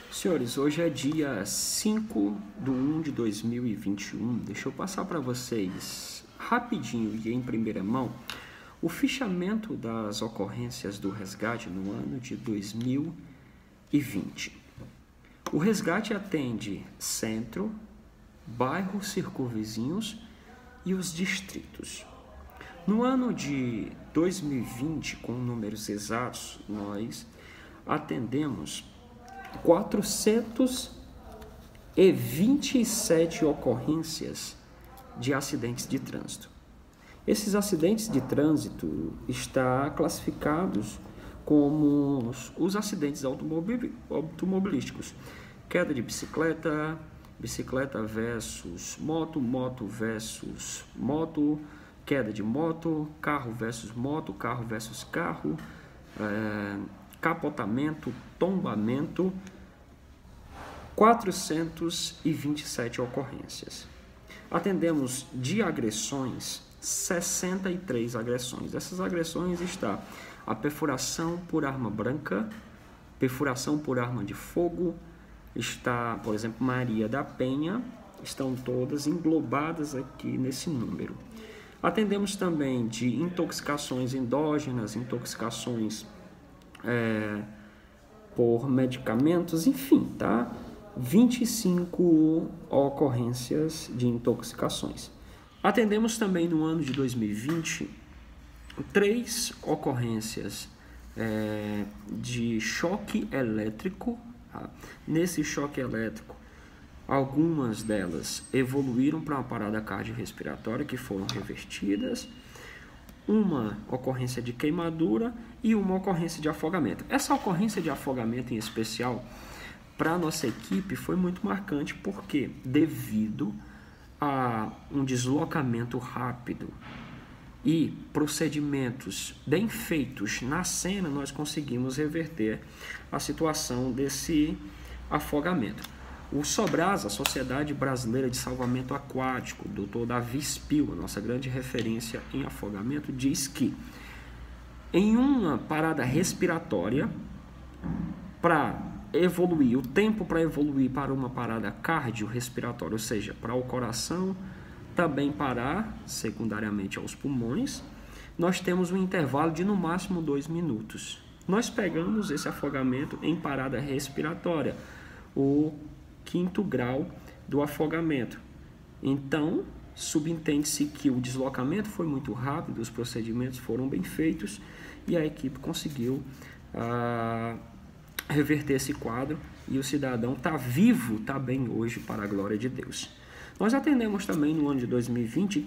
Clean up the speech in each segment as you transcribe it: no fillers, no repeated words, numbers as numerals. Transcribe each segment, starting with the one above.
Senhores, hoje é dia 5/1/2021. Deixa eu passar para vocês rapidinho e em primeira mão o fichamento das ocorrências do resgate no ano de 2020. O resgate atende centro, bairros circunvizinhos e os distritos. No ano de 2020, com números exatos, nós atendemos 427 ocorrências de acidentes de trânsito. Esses acidentes de trânsito estão classificados como os acidentes automobilísticos. Queda de bicicleta, bicicleta versus moto, moto versus moto, queda de moto, carro versus moto, carro versus carro, capotamento, tombamento, 427 ocorrências. Atendemos de agressões, 63 agressões. Dessas agressões está a perfuração por arma branca, perfuração por arma de fogo, está, por exemplo, Maria da Penha, estão todas englobadas aqui nesse número. Atendemos também de intoxicações endógenas, intoxicações por medicamentos, enfim, tá? 25 ocorrências de intoxicações. Atendemos também no ano de 2020 3 ocorrências de choque elétrico. Tá? Nesse choque elétrico, algumas delas evoluíram para uma parada cardiorrespiratória que foram revertidas, uma ocorrência de queimadura e uma ocorrência de afogamento. Essa ocorrência de afogamento em especial para a nossa equipe foi muito marcante porque devido a um deslocamento rápido e procedimentos bem feitos na cena, nós conseguimos reverter a situação desse afogamento. O Sobrasa, a Sociedade Brasileira de Salvamento Aquático, Dr. Davi Spil, a nossa grande referência em afogamento, diz que em uma parada respiratória, para evoluir, o tempo para evoluir para uma parada cardiorrespiratória, ou seja, para o coração também parar, secundariamente aos pulmões, nós temos um intervalo de no máximo 2 minutos. Nós pegamos esse afogamento em parada respiratória, o 5º grau do afogamento. Então, subentende-se que o deslocamento foi muito rápido, os procedimentos foram bem feitos e a equipe conseguiu reverter esse quadro e o cidadão está vivo, está bem hoje, para a glória de Deus. Nós atendemos também no ano de 2020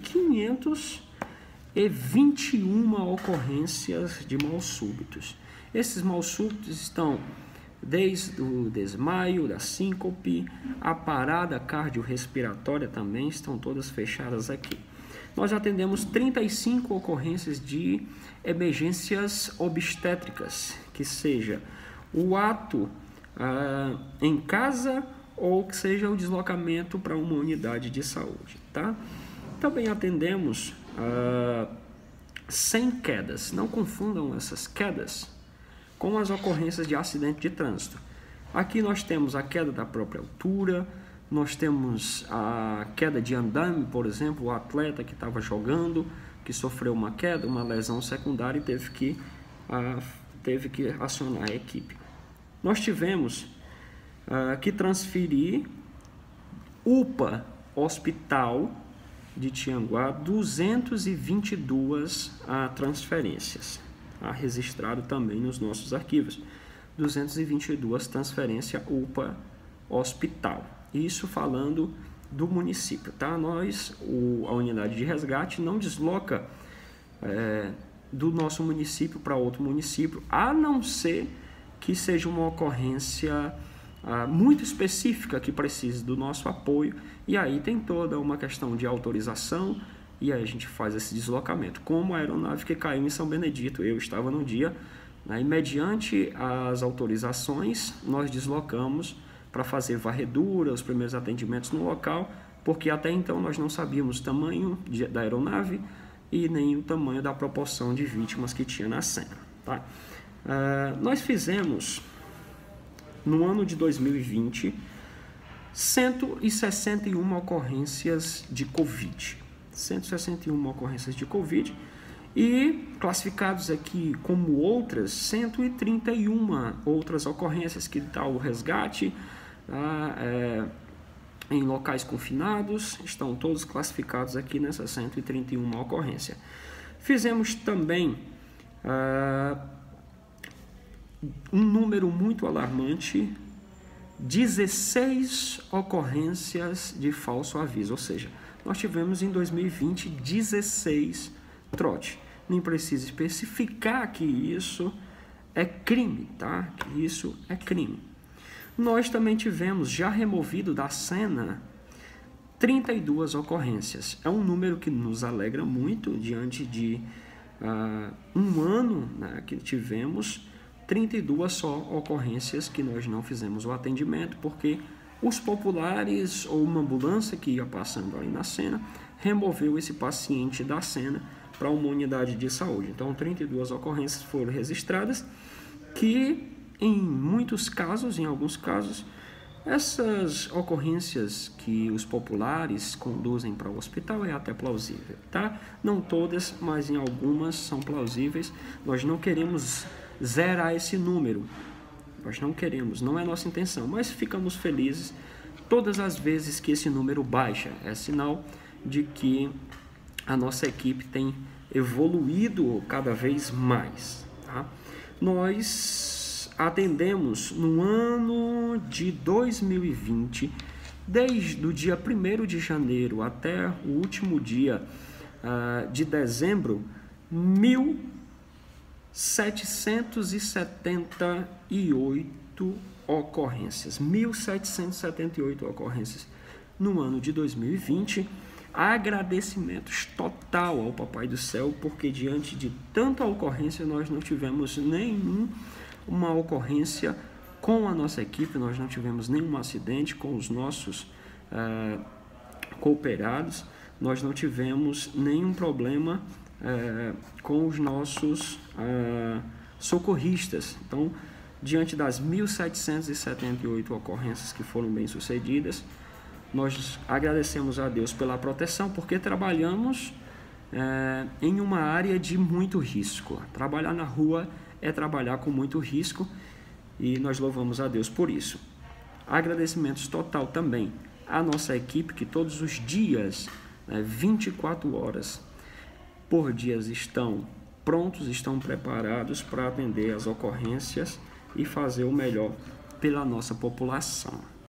521 ocorrências de mal súbitos. Esses mal súbitos estão desde o desmaio, da síncope, a parada cardiorrespiratória também estão todas fechadas aqui. Nós atendemos 35 ocorrências de emergências obstétricas, que seja o ato em casa ou que seja o deslocamento para uma unidade de saúde, tá? Também atendemos 100 quedas. Não confundam essas quedas com as ocorrências de acidente de trânsito. Aqui nós temos a queda da própria altura, nós temos a queda de andame, por exemplo, o atleta que estava jogando, que sofreu uma queda, uma lesão secundária e teve que acionar a equipe. Nós tivemos que transferir UPA Hospital de Tianguá 222 transferências. Registrado também nos nossos arquivos, 222 transferência UPA Hospital. Isso falando do município, tá? Nós, a unidade de resgate não desloca do nosso município para outro município, a não ser que seja uma ocorrência muito específica que precise do nosso apoio, e aí tem toda uma questão de autorização, e aí a gente faz esse deslocamento. Como a aeronave que caiu em São Benedito, eu estava no dia, e mediante as autorizações, nós deslocamos para fazer varredura, os primeiros atendimentos no local, porque até então nós não sabíamos o tamanho da aeronave e nem o tamanho da proporção de vítimas que tinha na cena. Tá? Nós fizemos no ano de 2020, 161 ocorrências de Covid. 161 ocorrências de Covid e classificados aqui como outras, 131 outras ocorrências que dá o resgate em locais confinados, estão todos classificados aqui nessas 131 ocorrências. Fizemos também um número muito alarmante, 16 ocorrências de falso aviso, ou seja, nós tivemos em 2020 16 trote. Nem precisa especificar que isso é crime, tá? Que isso é crime. Nós também tivemos já removido da cena 32 ocorrências. É um número que nos alegra muito diante de um ano, né, que tivemos 32 só ocorrências que nós não fizemos o atendimento, porque os populares ou uma ambulância que ia passando ali na cena removeu esse paciente da cena para uma unidade de saúde. Então, 32 ocorrências foram registradas, que em muitos casos, em alguns casos, essas ocorrências que os populares conduzem para o hospital é até plausível, tá? Não todas, mas em algumas são plausíveis. Nós não queremos zerar esse número, nós não queremos, não é nossa intenção, mas ficamos felizes todas as vezes que esse número baixa. É sinal de que a nossa equipe tem evoluído cada vez mais, tá? Nós atendemos no ano de 2020, desde o dia 1º de janeiro até o último dia de dezembro, 1.778 ocorrências. 1.778 ocorrências no ano de 2020. Agradecimentos total ao Papai do Céu, porque diante de tanta ocorrência nós não tivemos nenhuma ocorrência com a nossa equipe, nós não tivemos nenhum acidente com os nossos cooperados, nós não tivemos nenhum problema com os nossos socorristas. Então, diante das 1.778 ocorrências que foram bem sucedidas, nós agradecemos a Deus pela proteção, porque trabalhamos em uma área de muito risco. Trabalhar na rua é trabalhar com muito risco e nós louvamos a Deus por isso. Agradecimentos total também à nossa equipe, que todos os dias, 24 horas por dia, estão prontos, estão preparados para atender as ocorrências e fazer o melhor pela nossa população.